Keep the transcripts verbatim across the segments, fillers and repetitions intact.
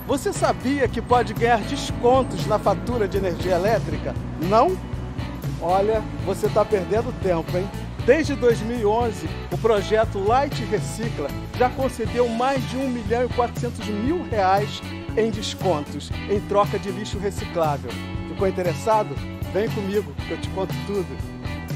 Você sabia que pode ganhar descontos na fatura de energia elétrica? Não? Olha, você está perdendo tempo, hein? Desde dois mil e onze, o projeto Light Recicla já concedeu mais de um milhão e quatrocentos mil reais em descontos em troca de lixo reciclável. Ficou interessado? Vem comigo que eu te conto tudo.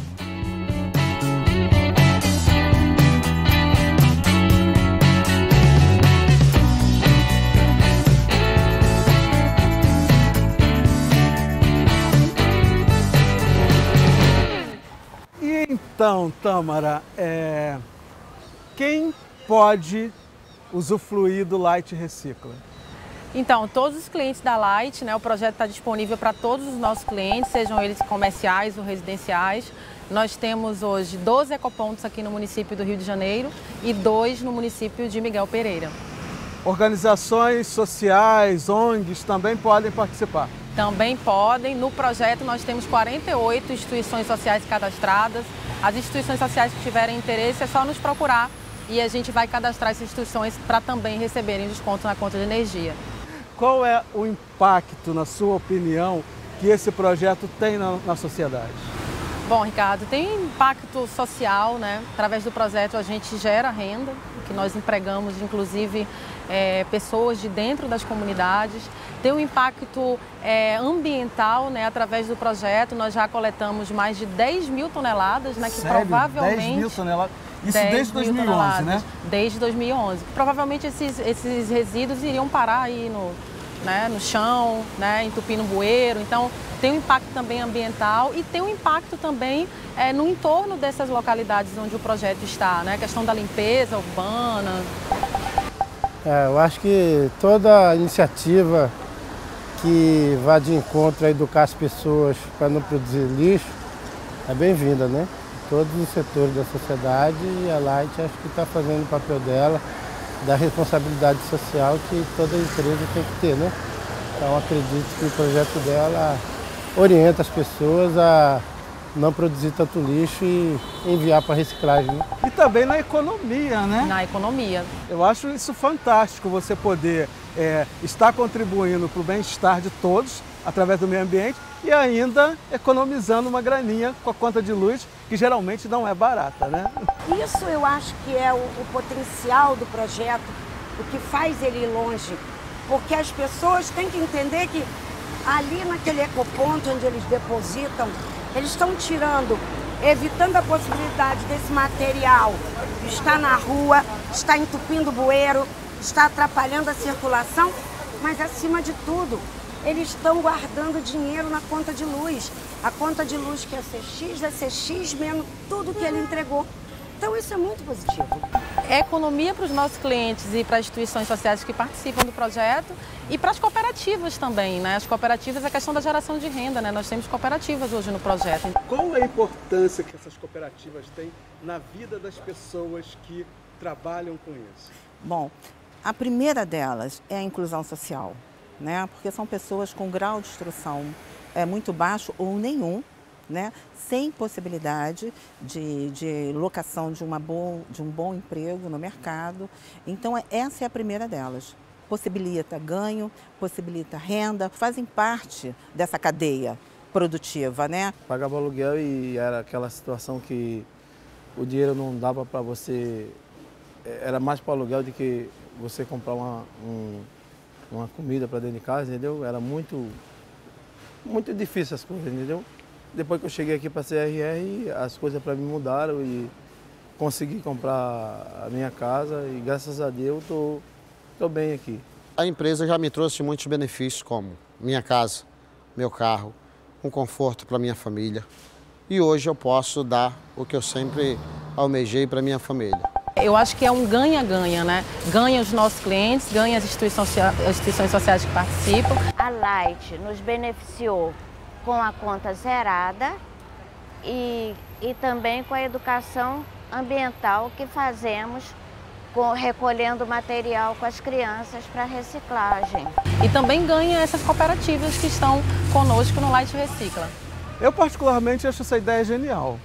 Então, Tâmara, é... quem pode usufruir do Light Recicla? Então, todos os clientes da Light, né, o projeto está disponível para todos os nossos clientes, sejam eles comerciais ou residenciais. Nós temos hoje doze ecopontos aqui no município do Rio de Janeiro e dois no município de Miguel Pereira. Organizações sociais, O N Gs também podem participar? Também podem. No projeto nós temos quarenta e oito instituições sociais cadastradas. As instituições sociais que tiverem interesse é só nos procurar e a gente vai cadastrar essas instituições para também receberem desconto na conta de energia. Qual é o impacto, na sua opinião, que esse projeto tem na, na sociedade? Bom, Ricardo, tem impacto social, né? Através do projeto a gente gera renda, que nós empregamos inclusive é, pessoas de dentro das comunidades. Tem um impacto é, ambiental, né? Através do projeto nós já coletamos mais de dez mil toneladas, né? Que Sério? provavelmente... dez mil toneladas? Isso desde dois mil e onze, né? Desde dois mil e onze. Provavelmente esses, esses resíduos iriam parar aí no, né, no chão, né, entupindo bueiro. Então tem um impacto também ambiental e tem um impacto também é, no entorno dessas localidades onde o projeto está, né? A questão da limpeza urbana. É, eu acho que toda iniciativa que vá de encontro a educar as pessoas para não produzir lixo é bem-vinda, né? Todos os setores da sociedade e a Light acho que está fazendo o papel dela, da responsabilidade social que toda empresa tem que ter, né? Então acredito que o projeto dela orienta as pessoas a não produzir tanto lixo e enviar para reciclagem. Né? E também na economia, né? Na economia. Eu acho isso fantástico, você poder é, estar contribuindo para o bem-estar de todos através do meio ambiente e ainda economizando uma graninha com a conta de luz, que geralmente não é barata, né? Isso eu acho que é o, o potencial do projeto, o que faz ele ir longe, porque as pessoas têm que entender que ali naquele ecoponto onde eles depositam, eles estão tirando, evitando a possibilidade desse material estar na rua, estar entupindo o bueiro, estar atrapalhando a circulação, mas acima de tudo, eles estão guardando dinheiro na conta de luz. A conta de luz que é ser X vai ser X menos tudo que ele entregou. Então isso é muito positivo. É economia para os nossos clientes e para as instituições sociais que participam do projeto e para as cooperativas também, né? As cooperativas é a questão da geração de renda, né? Nós temos cooperativas hoje no projeto. Qual é a importância que essas cooperativas têm na vida das pessoas que trabalham com isso? Bom, a primeira delas é a inclusão social, né? Porque são pessoas com grau de instrução é, muito baixo ou nenhum, né? Sem possibilidade de, de locação de, uma boa, de um bom emprego no mercado. Então, essa é a primeira delas. Possibilita ganho, possibilita renda, fazem parte dessa cadeia produtiva, né? Pagava aluguel e era aquela situação que o dinheiro não dava para você, era mais para o aluguel do que você comprar uma, um, uma comida para dentro de casa, entendeu? Era muito, muito difícil as coisas, entendeu? Depois que eu cheguei aqui para a C R R, as coisas para mim mudaram e consegui comprar a minha casa e graças a Deus estou tô, tô bem aqui. A empresa já me trouxe muitos benefícios como minha casa, meu carro, um conforto para minha família. E hoje eu posso dar o que eu sempre almejei para minha família. Eu acho que é um ganha-ganha, né? Ganha os nossos clientes, ganha as instituições, as instituições sociais que participam. A Light nos beneficiou com a conta zerada e, e também com a educação ambiental que fazemos com, recolhendo material com as crianças para reciclagem. E também ganha essas cooperativas que estão conosco no Light Recicla. Eu particularmente acho essa ideia genial.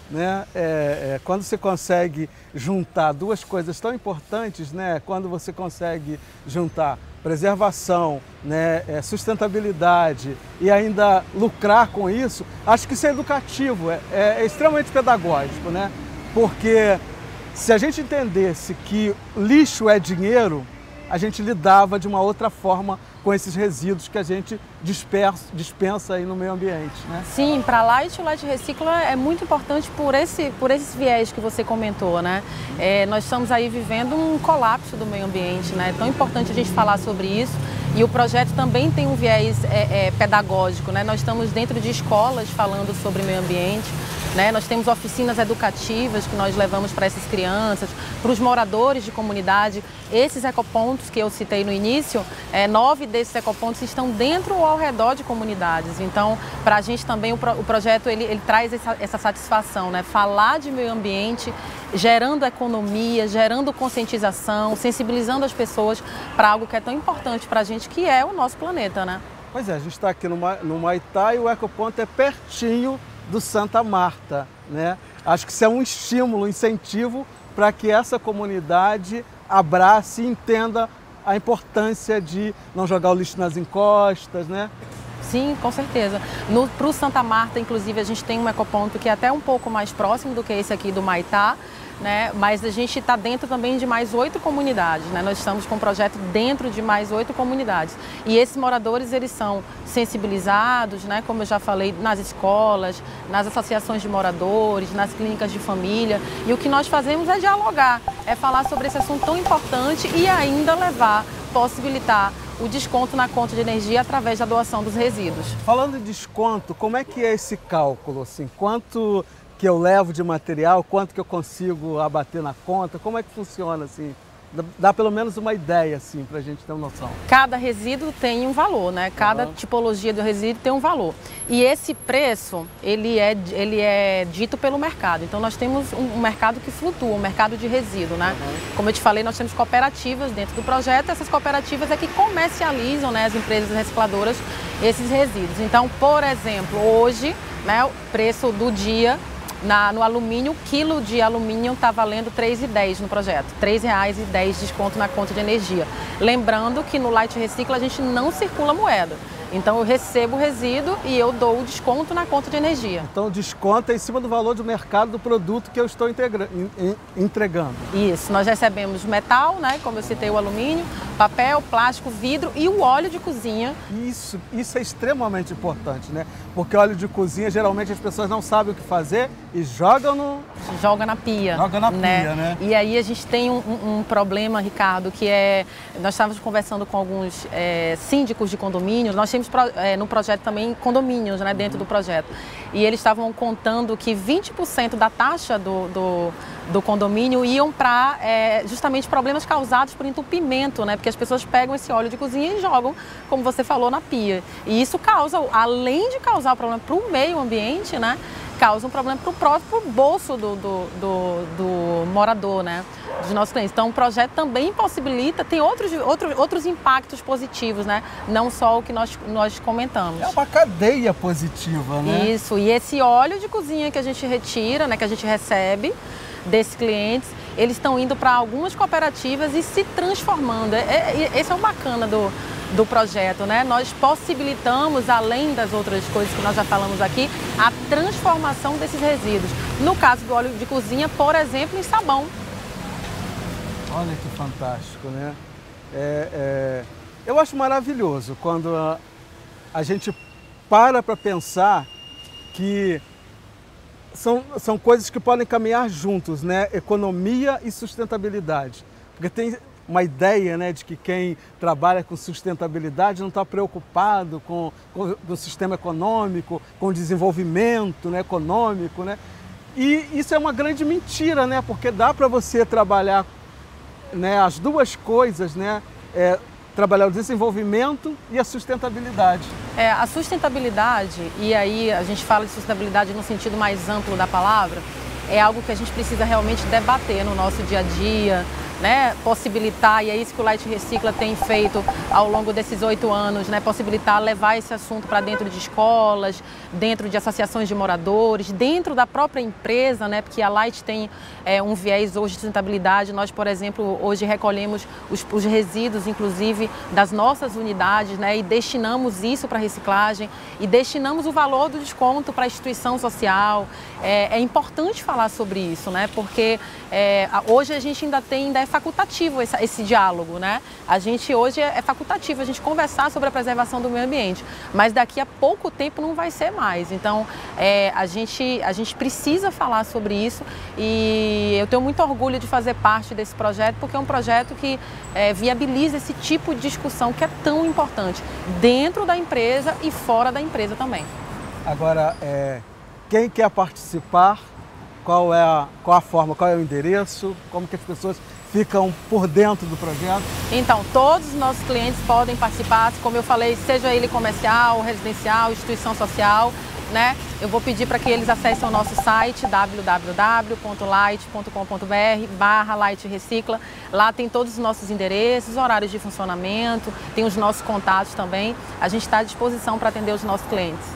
né? É, é, quando você consegue juntar duas coisas tão importantes, né? Quando você consegue juntar preservação, né? É, sustentabilidade e ainda lucrar com isso, acho que isso é educativo, é, é extremamente pedagógico, né? Porque se a gente entendesse que lixo é dinheiro, a gente lidava de uma outra forma com esses resíduos que a gente dispersa, dispensa aí no meio ambiente, né? Sim, para a Light, o Light Recicla é muito importante por esse, por esses viés que você comentou, né? É, nós estamos aí vivendo um colapso do meio ambiente, né? É tão importante a gente falar sobre isso. E o projeto também tem um viés é, é, pedagógico, né? Nós estamos dentro de escolas falando sobre meio ambiente, né? Nós temos oficinas educativas que nós levamos para essas crianças, para os moradores de comunidade. Esses ecopontos que eu citei no início, é, nove desses ecopontos estão dentro ou ao redor de comunidades. Então, para a gente também o, pro, o projeto ele, ele traz essa, essa satisfação, né? Falar de meio ambiente, gerando economia, gerando conscientização, sensibilizando as pessoas para algo que é tão importante para a gente, que é o nosso planeta, né? Pois é, a gente está aqui no, Ma no Maitá e o ecoponto é pertinho do Santa Marta, né? Acho que isso é um estímulo, um incentivo para que essa comunidade abrace e entenda a importância de não jogar o lixo nas encostas, né? Sim, com certeza. Para o Santa Marta, inclusive, a gente tem um ecoponto que é até um pouco mais próximo do que esse aqui do Maitá, né? Mas a gente está dentro também de mais oito comunidades, né? Nós estamos com um projeto dentro de mais oito comunidades. E esses moradores, eles são sensibilizados, né? Como eu já falei, nas escolas, nas associações de moradores, nas clínicas de família. E o que nós fazemos é dialogar, é falar sobre esse assunto tão importante e ainda levar, possibilitar o desconto na conta de energia através da doação dos resíduos. Falando em desconto, como é que é esse cálculo? Assim, quanto que eu levo de material, quanto que eu consigo abater na conta? Como é que funciona assim? Dá pelo menos uma ideia assim para a gente ter uma noção. Cada resíduo tem um valor, né? Cada uhum. tipologia do resíduo tem um valor. E esse preço, ele é, ele é dito pelo mercado. Então nós temos um mercado que flutua, um mercado de resíduo, né? Uhum. Como eu te falei, nós temos cooperativas dentro do projeto. Essas cooperativas é que comercializam, né, as empresas recicladoras, esses resíduos. Então, por exemplo, hoje, né, o preço do dia Na, no alumínio, o quilo de alumínio está valendo três reais e dez centavos no projeto. três reais e dez centavos de desconto na conta de energia. Lembrando que no Light Recicla a gente não circula moeda. Então eu recebo o resíduo e eu dou o desconto na conta de energia. Então o desconto é em cima do valor do mercado do produto que eu estou integra- entregando. Isso, nós recebemos metal, né, como eu citei, o alumínio, papel, plástico, vidro e o óleo de cozinha. Isso, isso é extremamente importante, né? Porque óleo de cozinha, geralmente as pessoas não sabem o que fazer e jogam no... Joga na pia. Joga na né? pia, né? E aí a gente tem um, um, um problema, Ricardo, que é... Nós estávamos conversando com alguns é, síndicos de condomínios, nós temos pro, é, no projeto também condomínios, né, dentro do projeto. E eles estavam contando que vinte por cento da taxa do, do, do condomínio iam para é, justamente problemas causados por entupimento, né? Porque as pessoas pegam esse óleo de cozinha e jogam, como você falou, na pia. E isso causa, além de causar problema para o meio ambiente, né, causa um problema para o próprio bolso do, do, do, do morador, né, dos nossos clientes. Então o projeto também possibilita, tem outros, outros, outros impactos positivos, né, não só o que nós, nós comentamos. É uma cadeia positiva, né? Isso, e esse óleo de cozinha que a gente retira, né, que a gente recebe desses clientes, eles estão indo para algumas cooperativas e se transformando. É, é, esse é o bacana do, do projeto, né? Nós possibilitamos, além das outras coisas que nós já falamos aqui, a transformação desses resíduos. No caso do óleo de cozinha, por exemplo, em sabão. Olha que fantástico, né? É, é, eu acho maravilhoso quando a, a gente para para pensar que São, são coisas que podem caminhar juntos, né? Economia e sustentabilidade. Porque tem uma ideia, né, de que quem trabalha com sustentabilidade não está preocupado com, com o sistema econômico, com o desenvolvimento, né, econômico, né? E isso é uma grande mentira, né? Porque dá para você trabalhar, né, as duas coisas, né? É, trabalhar o desenvolvimento e a sustentabilidade. É, a sustentabilidade, e aí a gente fala de sustentabilidade no sentido mais amplo da palavra, é algo que a gente precisa realmente debater no nosso dia a dia, né, possibilitar, e é isso que o Light Recicla tem feito ao longo desses oito anos, né, possibilitar levar esse assunto para dentro de escolas, dentro de associações de moradores, dentro da própria empresa, né, porque a Light tem é, um viés hoje de sustentabilidade. Nós, por exemplo, hoje recolhemos os, os resíduos, inclusive, das nossas unidades, né, e destinamos isso para reciclagem e destinamos o valor do desconto para a instituição social. É, é importante falar sobre isso, né, porque é, hoje a gente ainda tem, ainda é facultativo esse, esse diálogo, né? A gente hoje é, é facultativo a gente conversar sobre a preservação do meio ambiente, mas daqui a pouco tempo não vai ser mais. Então, é, a gente, a gente precisa falar sobre isso e eu tenho muito orgulho de fazer parte desse projeto, porque é um projeto que é, viabiliza esse tipo de discussão que é tão importante dentro da empresa e fora da empresa também. Agora, é, quem quer participar, qual é a, qual a forma, qual é o endereço, como que as pessoas ficam por dentro do projeto? Então, todos os nossos clientes podem participar, como eu falei, seja ele comercial, residencial, instituição social, né? Eu vou pedir para que eles acessem o nosso site w w w ponto light ponto com ponto b r barra Light Recicla. Lá tem todos os nossos endereços, horários de funcionamento, tem os nossos contatos também. A gente está à disposição para atender os nossos clientes.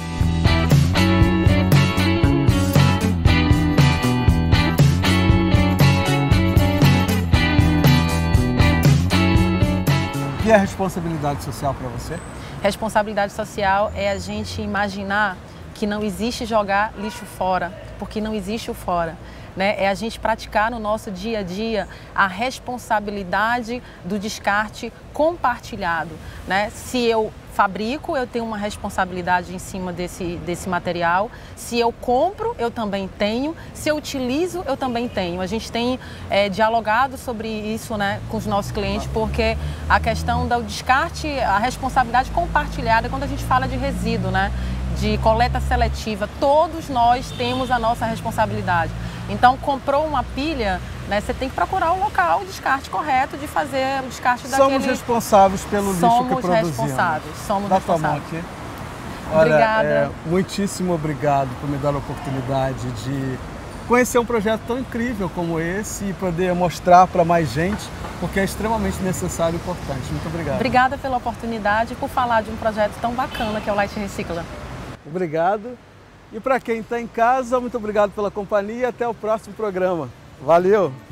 O que é responsabilidade social para você? Responsabilidade social é a gente imaginar que não existe jogar lixo fora, porque não existe o fora. Né? É a gente praticar no nosso dia a dia a responsabilidade do descarte compartilhado. Né? Se eu fabrico, eu tenho uma responsabilidade em cima desse, desse material. Se eu compro, eu também tenho. Se eu utilizo, eu também tenho. A gente tem é, dialogado sobre isso, né, com os nossos clientes, porque a questão do descarte, a responsabilidade compartilhada, quando a gente fala de resíduo, né, de coleta seletiva, todos nós temos a nossa responsabilidade. Então, comprou uma pilha, né, você tem que procurar o local, o descarte correto de fazer o descarte daquele... Somos responsáveis pelo lixo somos que produzimos. Responsáveis, somos Dá responsáveis. tua mão aqui. Olha, Obrigada. É, muitíssimo obrigado por me dar a oportunidade de conhecer um projeto tão incrível como esse e poder mostrar para mais gente, porque é extremamente necessário e importante. Muito obrigado. Obrigada pela oportunidade e por falar de um projeto tão bacana que é o Light Recicla. Obrigado. E para quem está em casa, muito obrigado pela companhia e até o próximo programa. Valeu!